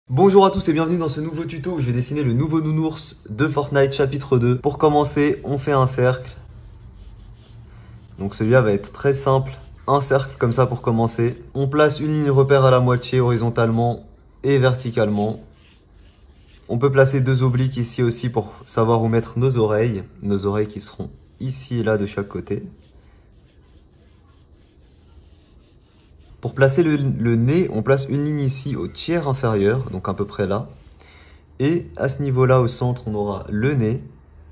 Bonjour à tous et bienvenue dans ce nouveau tuto où je vais dessiner le nouveau nounours de Fortnite chapitre 2. Pour commencer, on fait un cercle. Donc celui-là va être très simple. Un cercle comme ça pour commencer. On place une ligne repère à la moitié horizontalement et verticalement. On peut placer deux obliques ici aussi pour savoir où mettre nos oreilles. Nos oreilles qui seront ici et là de chaque côté. Pour placer le nez, on place une ligne ici au tiers inférieur, donc à peu près là. Et à ce niveau-là, au centre, on aura le nez.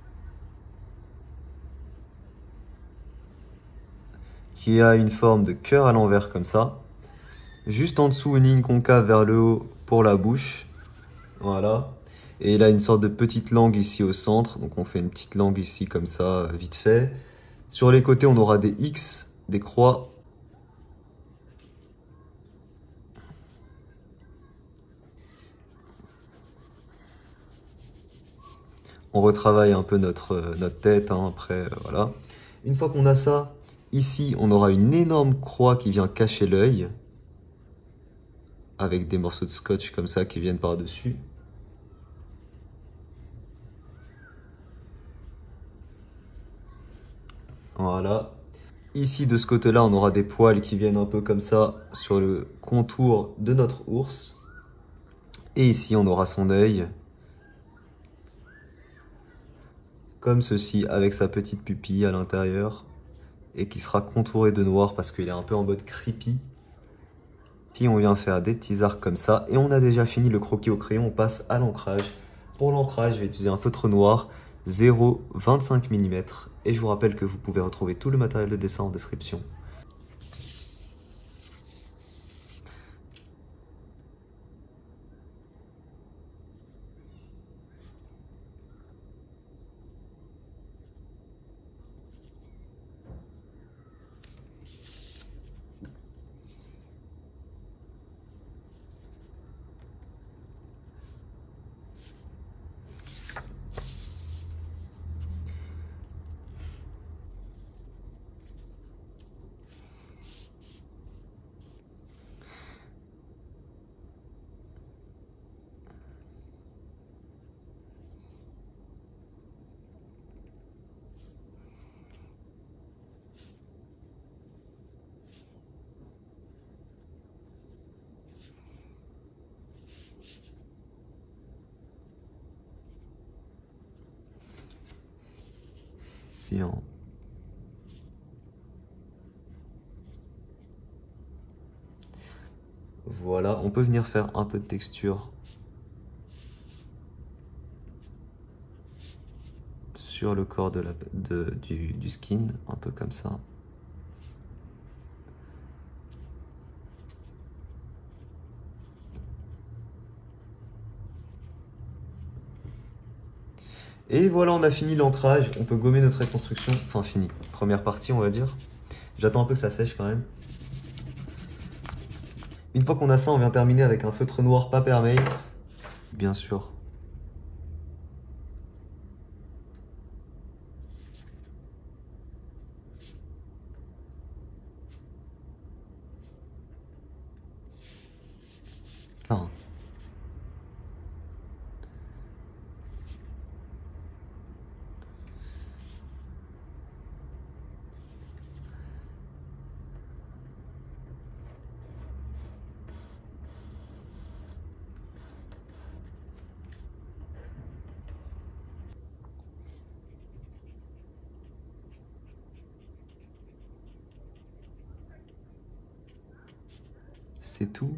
Qui a une forme de cœur à l'envers comme ça. Juste en dessous, une ligne concave vers le haut pour la bouche. Voilà. Et il a une sorte de petite langue ici au centre. Donc on fait une petite langue ici comme ça, vite fait. Sur les côtés, on aura des X, des croix. On retravaille un peu notre tête, hein, après, voilà. Une fois qu'on a ça, ici, on aura une énorme croix qui vient cacher l'œil. Avec des morceaux de scotch comme ça qui viennent par-dessus. Voilà. Ici, de ce côté-là, on aura des poils qui viennent un peu comme ça sur le contour de notre ours. Et ici, on aura son œil. Comme ceci, avec sa petite pupille à l'intérieur. Et qui sera contouré de noir parce qu'il est un peu en mode creepy. Ici, on vient faire des petits arcs comme ça. Et on a déjà fini le croquis au crayon. On passe à l'ancrage. Pour l'ancrage, je vais utiliser un feutre noir 0,25 mm. Et je vous rappelle que vous pouvez retrouver tout le matériel de dessin en description. Bien. Voilà, on peut venir faire un peu de texture sur le corps du skin, un peu comme ça. Et voilà, on a fini l'ancrage. On peut gommer notre reconstruction. Enfin, fini. Première partie, on va dire. J'attends un peu que ça sèche quand même. Une fois qu'on a ça, on vient terminer avec un feutre noir Papermate. Bien sûr. Ah. C'est tout.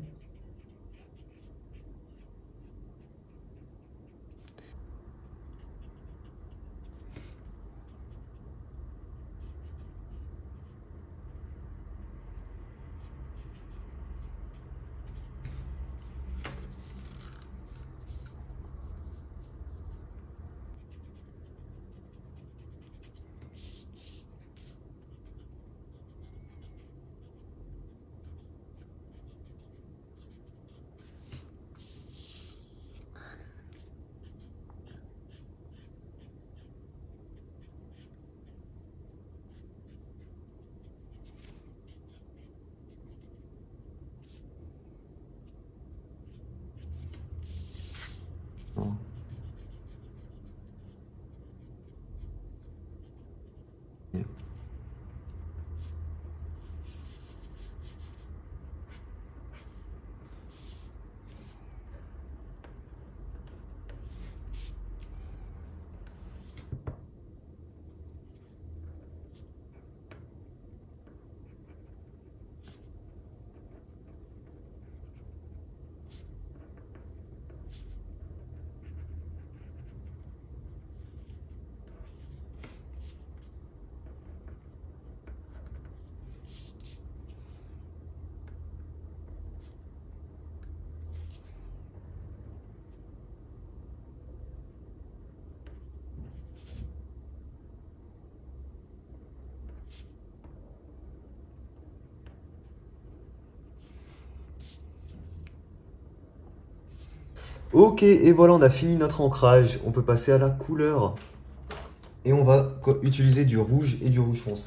Ok, et voilà, on a fini notre ancrage. On peut passer à la couleur. Et on va utiliser du rouge et du rouge foncé.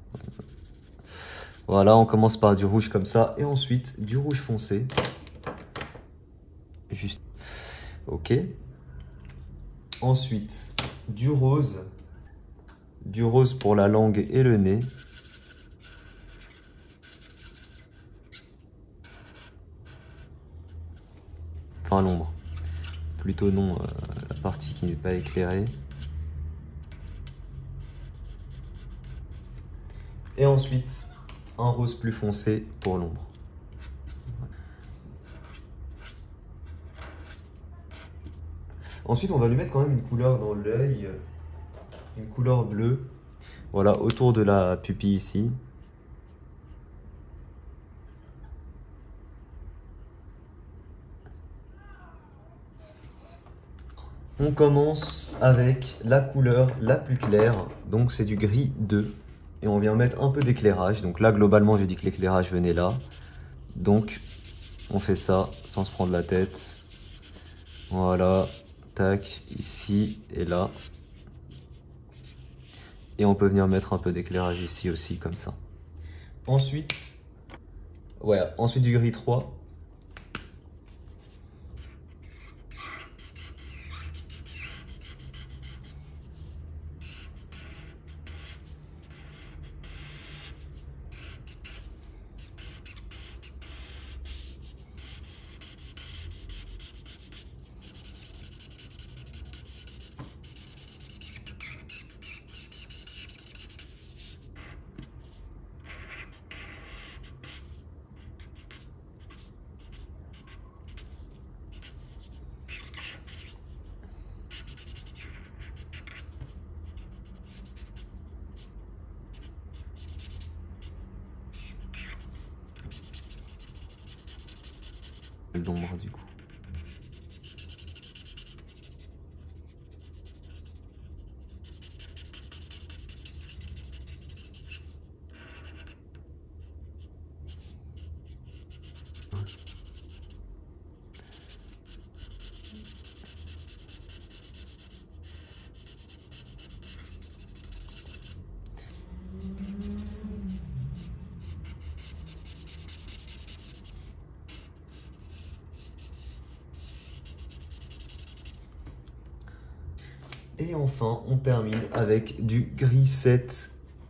Voilà, on commence par du rouge comme ça. Et ensuite, du rouge foncé. Juste. Ok. Ensuite, du rose. Du rose pour la langue et le nez. Enfin, l'ombre. Plutôt non, la partie qui n'est pas éclairée. Et ensuite, un rose plus foncé pour l'ombre. Ensuite, on va lui mettre quand même une couleur dans l'œil, une couleur bleue. Voilà, autour de la pupille ici. On commence avec la couleur la plus claire, donc c'est du gris 2. Et on vient mettre un peu d'éclairage. Donc là, globalement, j'ai dit que l'éclairage venait là. Donc, on fait ça sans se prendre la tête. Voilà, tac, ici et là. Et on peut venir mettre un peu d'éclairage ici aussi, comme ça. Ensuite, ouais, ensuite du gris 3. D'ombre du coup. Et enfin, on termine avec du gris 7.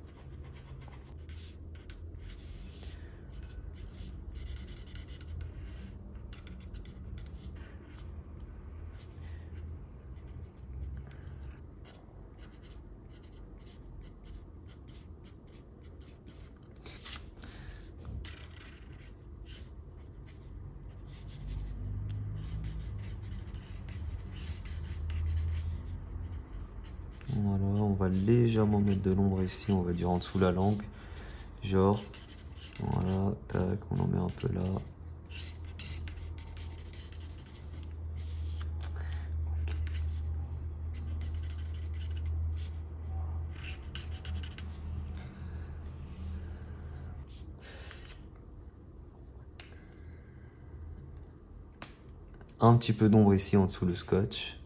Voilà, on va légèrement mettre de l'ombre ici, on va dire en dessous la langue. Genre, voilà, tac, on en met un peu là. Un petit peu d'ombre ici en dessous le scotch.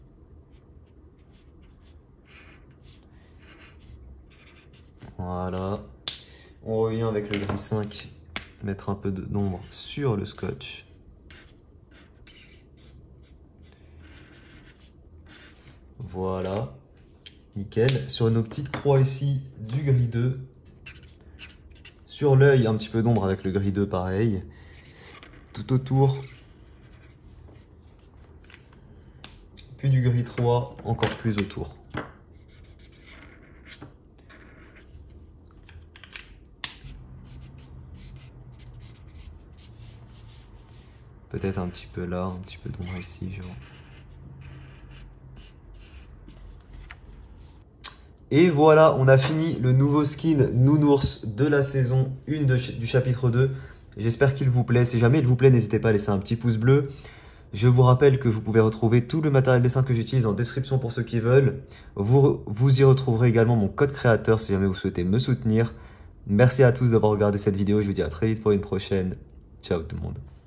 Voilà. On revient avec le gris 5, mettre un peu d'ombre sur le scotch. Voilà. Nickel. Sur nos petites croix ici, du gris 2. Sur l'œil, un petit peu d'ombre avec le gris 2 pareil. Tout autour. Puis du gris 3, encore plus autour. Peut-être un petit peu là, un petit peu d'ombre ici, genre. Et voilà, on a fini le nouveau skin Nounours de la saison 1 du chapitre 2. J'espère qu'il vous plaît. Si jamais il vous plaît, n'hésitez pas à laisser un petit pouce bleu. Je vous rappelle que vous pouvez retrouver tout le matériel dessin que j'utilise en description pour ceux qui veulent. Vous y retrouverez également mon code créateur si jamais vous souhaitez me soutenir. Merci à tous d'avoir regardé cette vidéo. Je vous dis à très vite pour une prochaine. Ciao tout le monde.